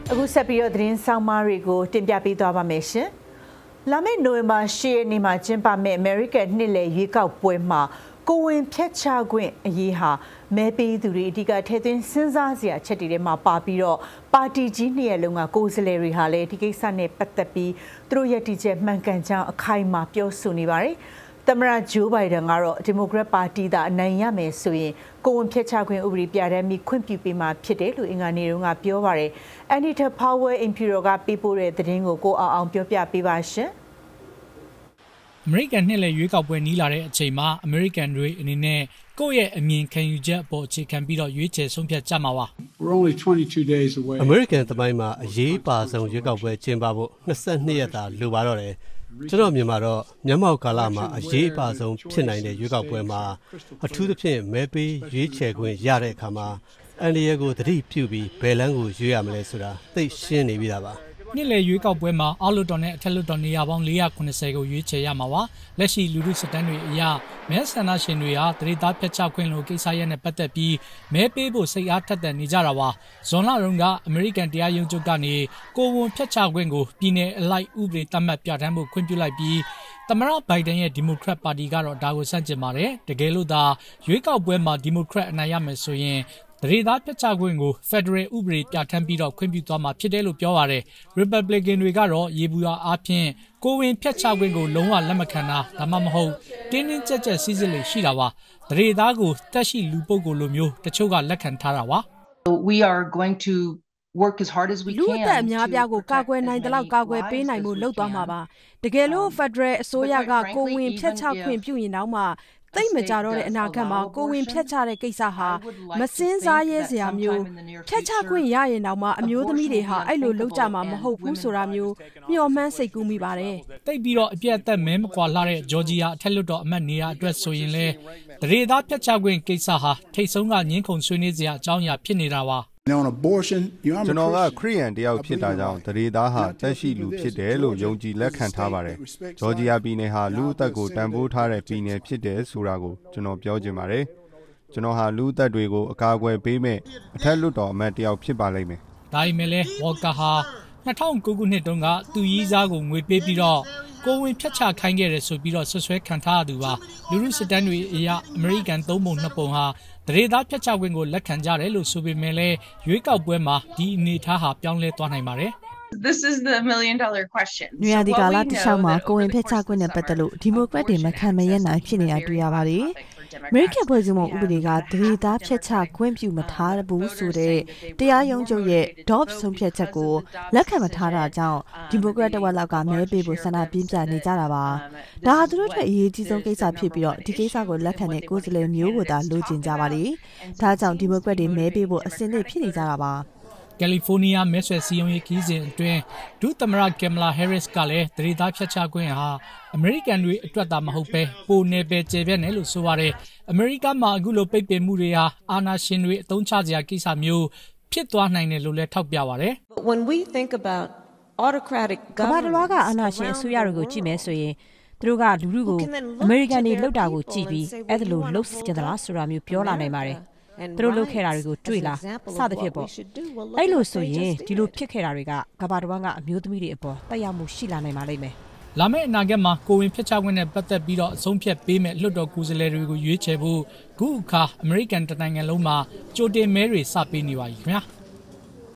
အခုဆက်ပြီးတော့သတင်းဆောင်မတွေကိုတင်ပြပေးသွားပါမယ်ရှင်။လာမယ့်နိုဝင်ဘာ10ရက်နေ့မှာကျင်းပမယ့် American နှစ်လည်ရွေးကောက်ပွဲမှာကိုဝင်ဖြတ်ချခွင့်အရေးဟာမဲပေးသူတွေအဓိကထည့်သွင်းစဉ်းစားစရာအချက်တွေထဲမှာပါပြီးတော့ပါတီကြီးနှစ်ရပ်လုံးကကိုယ်စားလှယ်တွေဟာလည်းဒီကိစ္စနဲ့ပတ်သက်ပြီးသူတို့ရည်တည်ချက်မှန်ကန်ကြောင်းအခိုင်အမာပြောဆိုနေပါတယ်။သမ္မတဂျိုးဘိုင်ဒန်ကတော့ဒီမိုကရက်ပါတီသာအနိုင်ရမယ်ဆိုရင်ကိုဝင်ဖြတ်ချခွင့်ဥပဒေပြဋ္ဌာန်းပြီးခွင့်ပြုပေးမှာဖြစ်တယ်လို့အင်္ဂါနေ့တုန်းကပြောပါတယ်။ Anita Powell Imperial ကပေးပို့တဲ့သတင်းကိုအောင်ပြောပြပေးပါရှင်။ American နှစ်လည်ရွေးကောက်ပွဲနီးလာတဲ့အချိန်မှာ American တွေအနေနဲ့ကိုယ့်ရဲ့အမြင်ခံယူချက်အပေါ်အခြေခံပြီးတော့ရွေးချယ်ဆုံးဖြတ်ကြမှာပါ။ American သမိုင်းမှာအရေးပါဆုံးရွေးကောက်ပွဲကျင်းပဖို့22ရက်သာလိုပါတော့တယ်။ကျွန်တော်မြင်မှာတော့မျက်မှောက်ကာလမှာအရေးပါဆုံးဖြစ်နိုင်တဲ့ရွေးကောက်ပွဲမှာအထူးသဖြင့်မဲပေးရွေးချယ်ခွင့်ရတဲ့အခါမှာအန်ဒီယေကိုသတိပြုပြီးဘယ်လမ်းကိုရွေးရမလဲဆိုတာသိရှင်းနေပြီသားပါ။နှစ်လည်ရွေးကောက်ပွဲမှာအောက်လွှတ်တော်နဲ့အထက်လွှတ်တော်နေရာပေါင်း490ကိုရွေးချယ်ရမှာပါ။လက်ရှိလူထုစစ်တမ်းတွေအရမဲဆန္ဒရှင်တွေဟာတရေသားဖြတ်ချခွင့်လိုကိစ္စရပ်နဲ့ပတ်သက်ပြီးမဲပေးဖို့စိတ်အားထက်သန်နေကြတာပါ။ဇွန်လတုန်းကအမေရိကန်တရားရုံးချုပ်ကနေကိုဝန်ဖြတ်ချခွင့်ကိုပြည်내အလိုက်ဥပဒေသတ်မှတ်ပြဋ္ဌာန်းဖို့ခွင့်ပြုလိုက်ပြီးသမ္မတဘိုင်ဒန်ရဲ့ဒီမိုကရက်ပါတီကတော့ဒါကိုဆန့်ကျင်ပါတယ်။တကယ်လို့သာရွေးကောက်ပွဲမှာဒီမိုကရက်အနိုင်ရမယ်ဆိုရင်တရေသားဖြတ်ချခွင့်ကို Federal ဥပဒေပြဋ္ဌာန်းပြီးတော့ခွင့်ပြုသွားမှာဖြစ်တယ်လို့ပြောပါတယ်။ Republican တွေကတော့ရေဘူးအားဖြင့်ကိုဝင်ဖြတ်ချခွင့်ကိုလုံးဝလက်မခံတာဒါမှမဟုတ်တင်းတင်းကြပ်ကြပ်စီစစ်လေရှိတာပါ။တရေသားကိုတက်ရှိလူပုဂ္ဂိုလ်လိုမျိုးတချို့ကလက်ခံထားတာပါ။ We are going to work as hard as we can လူအသက်အများပြားကိုကာကွယ်နိုင်တဲ့လောက်ကာကွယ်ပေးနိုင်မှုလုပ်သွားမှာပါ။တကယ်လို့ Federal အစိုးရကကိုဝင်ဖြတ်ချခွင့်ပြုရင်တော့မှသိမကြတော့တဲ့အနာဂတ်မှာကိုဝင်ဖြတ်ချတဲ့ကိစ္စဟာမစင်းစားရဲစရာမျိုးဖြတ်ချခွင့်ရရင်တော့မှအမျိုးသမီးတွေဟာအဲ့လိုလုပ်ကြမှာမဟုတ်ဘူးဆိုတာမျိုးမျှော်မှန်းစိတ်ကူးမိပါတယ်။တိတ်ပြီးတော့အပြည့်အသက်မဲမကွာလှတဲ့ဂျော်ဂျီယာအထက်လွှတ်တော်အမတ်နေရာအတွက်ဆိုရင်လေတရေသားဖြတ်ချခွင့်ကိစ္စဟာထိတ်ဆုံးကငင်းခုန်ဆွေးနွေးစရာအကြောင်းအရာဖြစ်နေတာပါ။ကျွန်တော်ကခရစ်ယာန်တယောက်ဖြစ်တာကြောင့်တရေသားဟာတက်ရှိလူဖြစ်တယ်လို့ယုံကြည်လက်ခံထားပါတယ်။ဂျော်ဂျီယာပြည်နယ်ဟာလူအသက်ကိုတန်ဖိုးထားတဲ့ပြည်နယ်ဖြစ်တယ်ဆိုတာကိုကျွန်တော်ပြောချင်ပါတယ်။ကျွန်တော်ဟာလူအသက်တွေကိုအကာအကွယ်ပေးမဲ့အထက်လွှတ်တော်အမတ်တယောက်ဖြစ်ပါလိမ့်မယ်။ဒါပေမဲ့လည်းဝေါ်ကာဟာ2009ခုနှစ်တုန်းကသူ့ရီးစားကိုငွေပေးပြီးတော့ကိုဝင်ဖြတ်ချခိုင်းခဲ့တယ်ဆိုပြီးတော့ဆွဆွဲခံထားရသူပါလူလူစစ်တမ်းတွေအရအမေရိကန်3ပုံ2ပုံဟာတရေသားဖြတ်ချခွင့်ကိုလက်ခံကြတယ်လို့ဆိုပေမဲ့လည်းရွေးကောက်ပွဲမှာဒီအနေအထားဟာပြောင်းလဲသွားနိုင်ပါတယ် This is the $1 million question. နွေရာသီကာလတစ်လျှောက်မှာကိုဝင်ဖက်ချခွင့်နဲ့ပတ်သက်လို့ဒီမိုကရက်တွေမခံမရနိုင်ဖြစ်နေတာတွေ့ရပါတယ်။ American ဖွဲ့စည်းပုံဥပဒေကတရေသားဖျက်ချခွင့်ပြုမထားဘူးဆိုတဲ့တရားရုံးချုပ်ရဲ့ Dobbs ဆုံးဖြတ်ချက်ကိုလက်ခံမထားတာကြောင့်ဒီမိုကရက်တဝက်လောက်ကမဲပေးဖို့ဆန္ဒပြင်းပြနေကြတာပါ။ဒါဟာသူတို့အတွက်အရေးကြီးဆုံးကိစ္စဖြစ်ပြီးတော့ဒီကိစ္စကိုလက်ခံတဲ့ကိုယ်စားလှယ်မျိုးကိုသာလိုချင်ကြပါလေ။ဒါကြောင့်ဒီမိုကရက်တွေမဲပေးဖို့အစဉ်သင့်ဖြစ်နေကြတာပါ။ကယ်လီဖိုးနီးယားမဲဆွယ်စည်းရုံးရေးခီးစဉ်အတွင်းဒုသမ္မတကင်မလာဟဲရစ်ကလည်းတရေသားဖြတ်ချခွင့်ဟာအမေရိကန်တွေအတွက်သာမဟုတ်ပဲပိုနယ်ပယ်ကျယ်ပြန့်တယ်လို့ဆိုပါတယ်အမေရိကန်မှာအခုလိုပိတ်ပင်မှုတွေဟာအာဏာရှင်တွေအသုံးချစရာကိစ္စမျိုးဖြစ်သွားနိုင်တယ်လို့လည်းထောက်ပြပါတယ် When we think about autocratic government ကအာဏာရှင်အစိုးရတွေကိုကြည့်မယ်ဆိုရင်သူတို့ကလူလူကိုအမေရိကန်တွေလှုပ်တာကိုကြည့်ပြီးအဲ့ဒါလိုလှုပ်ကြသလားဆိုတာမျိုးပြောလာနိုင်ပါတယ်သူတို့လုပ်ခဲ့တာတွေကိုတွေ့လားစသဖြင့်ပေါ့အဲ့လိုဆိုရင်ဒီလိုဖြစ်ခဲ့တာတွေကကမ္ဘာတစ်ဝန်းကအမျိုးသမီးတွေအပေါ်တက်ရောက်မှုရှိလာနိုင်ပါလိမ့်မယ်လာမယ့်အနာဂတ်မှာကိုဝင်ဖြတ်ချခွင့်နဲ့ပတ်သက်ပြီးတော့အဆုံးဖြတ်ပေးမဲ့လွှတ်တော်ကိုယ်စားလှယ်တွေကိုရွေးချယ်ဖို့ခုအခါအမေရိကန်တနိုင်ငံလုံးမှာကြိုတင်မဲတွေစပေးနေပါပြီခင်ဗျာ